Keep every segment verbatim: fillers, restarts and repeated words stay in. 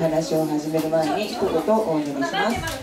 話を始める前に一言お祈りします。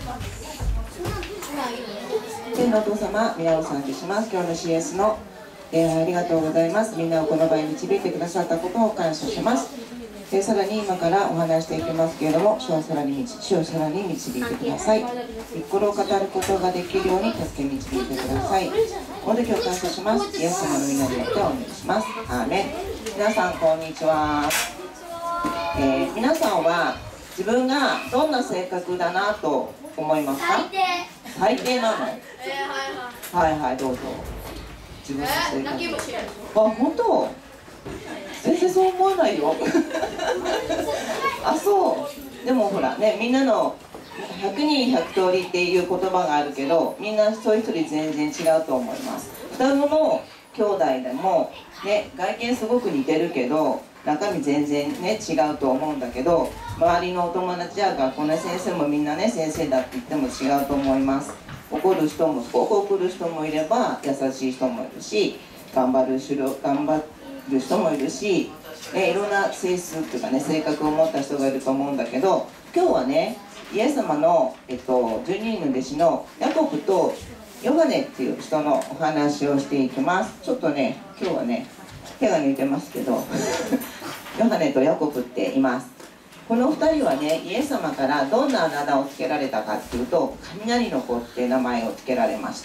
天のお父様、皆を賛美します。今日の シーエス の礼拝ありがとうございます。みんなをこの場に導いてくださったことを感謝します。でさらに今からお話していきますけれども、主をさらに主をさらに導いてください。御心を語ることができるように助け導いてください。この時を感謝します。イエス様の皆によってお願いします。アーメン。皆さんこんにちは。えー、皆さんは自分がどんな性格だなと思いますか？最低。最低なの？えー、はいはい。はいはい、どうぞ。自分の性格。えー、あ、本当？全然そう思わないよ。あ、そう。でもほらね、みんなのひゃくにんひゃくとおりっていう言葉があるけど、みんな一人一人全然違うと思います。双子の兄弟でも、ね、外見すごく似てるけど中身全然ね違うと思うんだけど、周りのお友達や学校の先生もみんなね先生だって言っても違うと思います。怒る人もすごく怒る人もいれば優しい人もいるし、頑張る人頑張る人もいるし、ね、いろんな性質っていうかね性格を持った人がいると思うんだけど、今日はねイエス様の、えっと、じゅうににんの弟子のヤコブとヨハネっていう人のお話をしていきます。ちょっとね今日はね手が抜いてますけどヨハネとヤコブっています。このふたりはねイエス様からどんなあだ名をつけられたかっていうと、雷の子って名前をつけられました。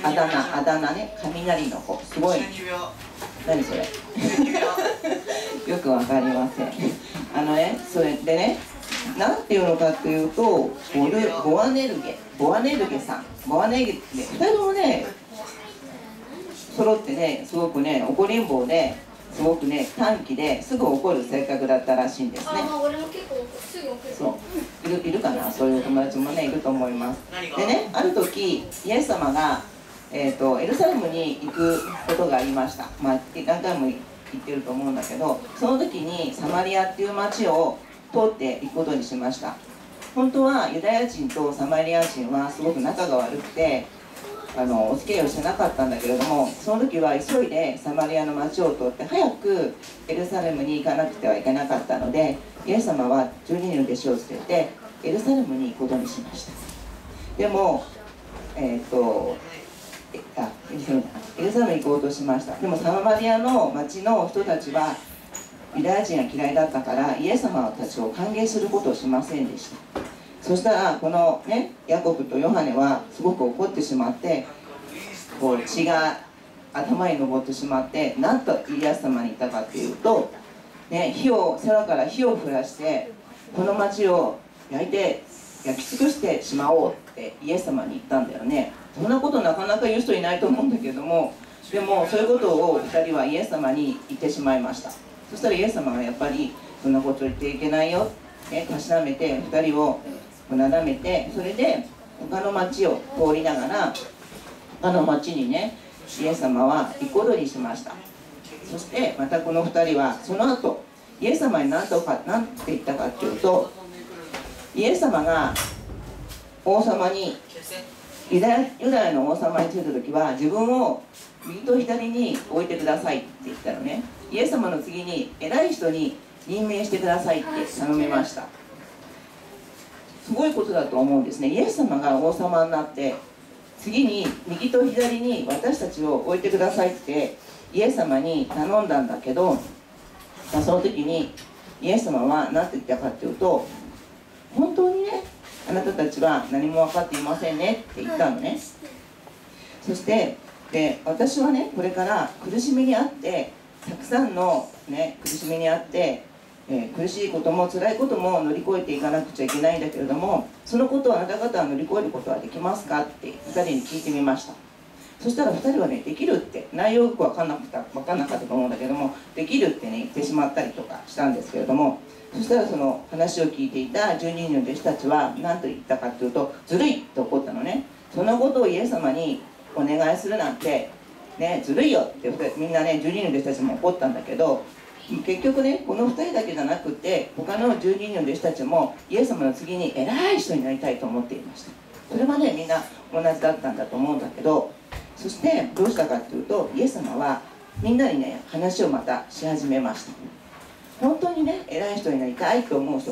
あだ名、あだ名ね、雷の子。すごい。何それよくわかりません。あのね、それでね、なんていうのかっていうと、ボルボアネルゲボアネルゲさんボアネルゲふたりともね揃ってね、すごくね怒りん坊ですごくね短気ですぐ怒る性格だったらしいんですね。 あ、俺も結構すぐ怒る。 そういる、いるかな、そういうお友達もねいると思います。でね、ある時イエス様が、えー、とエルサレムに行くことがありました。まあ何回も行ってると思うんだけど、その時にサマリアっていう町を通っていくことにしました。本当はユダヤ人とサマリア人はすごく仲が悪くてあのお付き合いをしてなかったんだけれども、その時は急いでサマリアの町を通って早くエルサレムに行かなくてはいけなかったので、イエス様はじゅうににんの弟子を連れてエルサレムに行くことにしました。でもえっ、ー、とあエルサレムに行こうとしました。でもサマリアの町の人たちはユダヤ人が嫌いだったからイエス様たちを歓迎することをしませんでした。そしたらこのねヤコブとヨハネはすごく怒ってしまって、こう血が頭に上ってしまって、なんとイエス様に言ったかっていうと、ね、火を空から火を降らしてこの町を焼いて焼き尽くしてしまおうってイエス様に言ったんだよね。そんなことなかなか言う人いないと思うんだけども、でもそういうことをふたりはイエス様に言ってしまいました。そしたらイエス様がやっぱりそんなこと言っていけないよってたしなめてふたりをなだめて、それで他の町を通りながら他の町にねイエス様は行くことにしました。そしてまたこのふたりはその後イエス様に何とか何て言ったかっていうと、イエス様が王様にユダヤ、ユダヤの王様についた時は自分を右と左に置いてくださいって言ったのね。イエス様の次に偉い人に任命してくださいって頼みました。すごいことだと思うんですね。イエス様が王様になって次に右と左に私たちを置いてくださいってイエス様に頼んだんだけど、その時にイエス様は何て言ったかっていうと、本当にねあなたたちは何も分かっていませんねって言ったのね。そしてで私はねこれから苦しみにあってたくさんの、ね、苦しみにあってえー、苦しいことも辛いことも乗り越えていかなくちゃいけないんだけれども、そのことをあなた方は乗り越えることはできますかってふたりに聞いてみました。そしたらふたりはねできるって、内容よく分かんなかった分かんなかったと思うんだけども、できるってね言ってしまったりとかしたんですけれども、そしたらその話を聞いていたじゅうににんの弟子たちは何と言ったかっていうと、ずるいって怒ったのね。そのことをイエス様にお願いするなんてねずるいよってみんなねじゅうににんの弟子たちも怒ったんだけど、結局ねこのふたりだけじゃなくて他のじゅうににんの弟子たちもイエス様の次に偉い人になりたいと思っていました。それはねみんな同じだったんだと思うんだけど、そしてどうしたかっていうと、イエス様はみんなにね話をまたし始めました。本当にね偉い人になりたいと思う人が一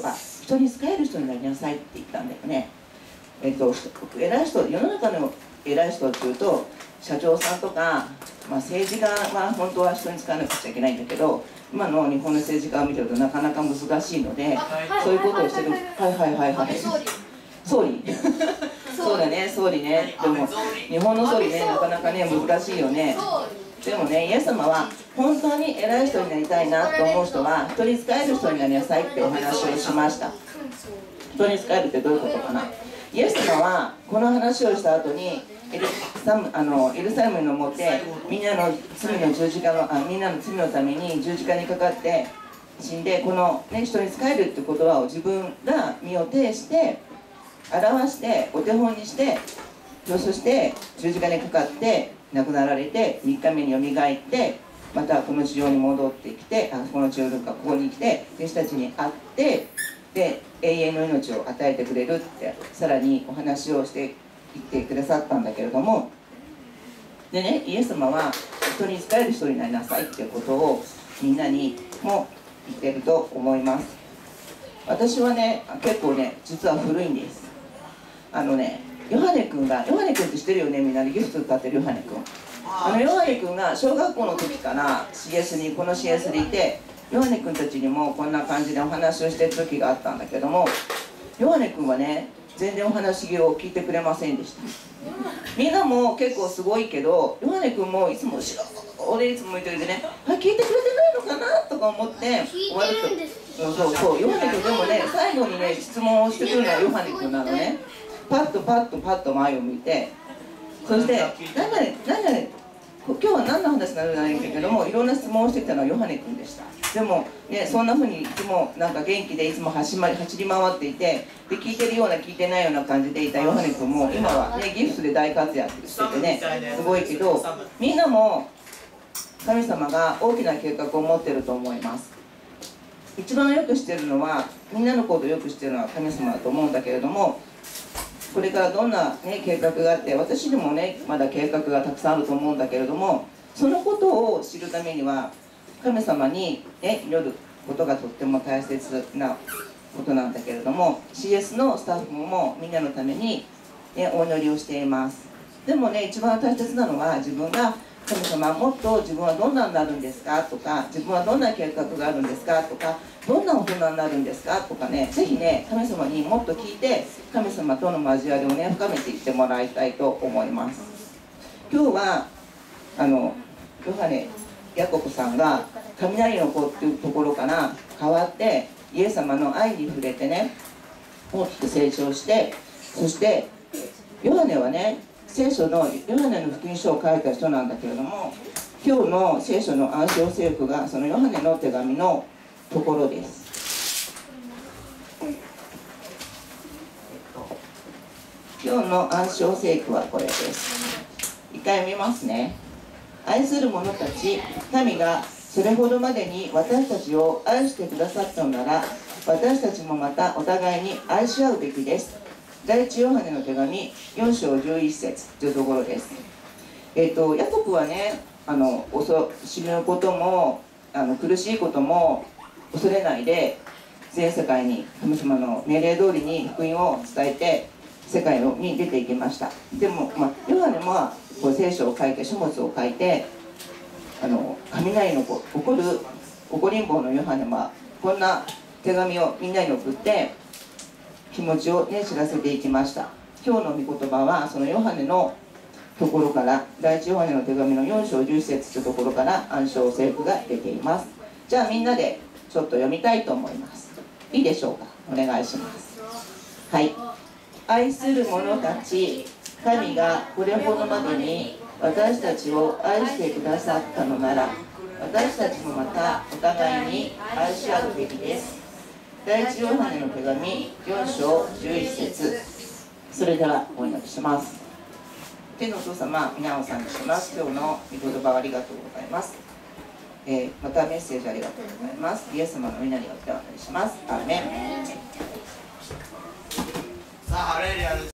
人に仕える人になりなさいって言ったんだよね。えっと、偉い人、世の中の偉い人っていうと社長さんとか、まあ、政治家は本当は人に使わなくちゃいけないんだけど、今の日本の政治家を見てるとなかなか難しいので、そういうことをしてる。はいはいはいはい。総理そうだね、総理ね。でも日本の総理ね、なかなかね難しいよね。でもね、イエス様は本当に偉い人になりたいなと思う人は人に仕える人になりなさいってお話をしました。人に仕えるってどういうことかな。イエス様はこの話をした後にエルサムあのエルサレムに登ってみんなの罪の十字架のあみんなの罪のために十字架にかかって死んで、この、ね、人に仕えるって言葉を自分が身を挺して表してお手本にして、そして十字架にかかって亡くなられてみっかめによみがえってまたこの地上に戻ってきて、あこの地上とかここに来て弟子たちに会ってで永遠の命を与えてくれるってさらにお話をしていってくださったんだけれども、でね、イエス様は人に仕える人になりなさいっていうことをみんなにも言ってると思います。私はね結構ね実は古いんです。あのねヨハネ君が、ヨハネ君って知ってるよね、みんなでギフト歌ってるヨハネ君。あのヨハネ君が小学校の時から シーエス にこの シーエス でいて、ヨハネ君たちにもこんな感じでお話をしてる時があったんだけども、ヨハネ君はね全然お話を聞いてくれませんでした。みんなも結構すごいけど、ヨハネ君もいつも後ろ俺いつも見てるでね、あ聞いてくれてないのかなとか思って終わると、そうそうそう、ヨハネ君でもね最後にね質問をしてくるのはヨハネ君なのね。パッとパッとパッと前を見て、そして「何々何々今日は何の話になるんじゃないんだけども」いろんな質問をしてきたのはヨハネ君でした。でもねそんなふうにいつもなんか元気でいつも走り走り回っていて、で聞いてるような聞いてないような感じでいたヨハネ君も今はねギフトで大活躍しててねすごいけど、みんなも神様が大きな計画を持ってると思います。一番よく知ってるのは、みんなのことをよく知ってるのは神様だと思うんだけれども、これからどんな、ね、計画があって、私にもねまだ計画がたくさんあると思うんだけれども、そのことを知るためには神様に、ね、祈ることがとっても大切なことなんだけれども、 シーエス のスタッフもみんなのために、ね、お祈りをしています。でもね一番大切なのは自分が神様もっと自分はどんなになるんですかとか、自分はどんな計画があるんですかとか、どんな大人になるんですかとかね、ぜひね神様にもっと聞いて神様との交わりをね深めていってもらいたいと思います。今日はあのヨハネヤコブさんが雷の子っていうところから変わってイエス様の愛に触れてね大きく成長して、そしてヨハネはね聖書のヨハネの福音書を書いた人なんだけれども、今日の聖書の暗唱聖句がそのヨハネの手紙のところです。今日の暗唱聖句はこれです。一回見ますね。愛する者たち、神がそれほどまでに私たちを愛してくださったのなら、私たちもまたお互いに愛し合うべきです。第一ヨハネの手紙よん章じゅういち節というところです。えっとヤコブはね、あの死ぬこともあの苦しいことも恐れないで全世界に神様の命令通りに福音を伝えて世界に出ていきました。でも、まあ、ヨハネもこう聖書を書いて書物を書いて、あの雷の起こる起こりん坊のヨハネはこんな手紙をみんなに送って気持ちをね知らせていきました。今日の御言葉はそのヨハネのところから第一ヨハネの手紙のよん章じゅういち節というところから暗唱聖句が出ています。じゃあみんなでちょっと読みたいと思います。いいでしょうか。お願いします。はい。愛する者たち、神がこれほどまでに私たちを愛してくださったのなら、私たちもまたお互いに愛し合うべきです。第一ヨハネの手紙よん章じゅういち節。それではお祈りします。天のお父様、皆を賛美します。今日の御言葉をありがとうございます。えー、またメッセージありがとうございます。イエス様の皆によってお祈りします。アーメン。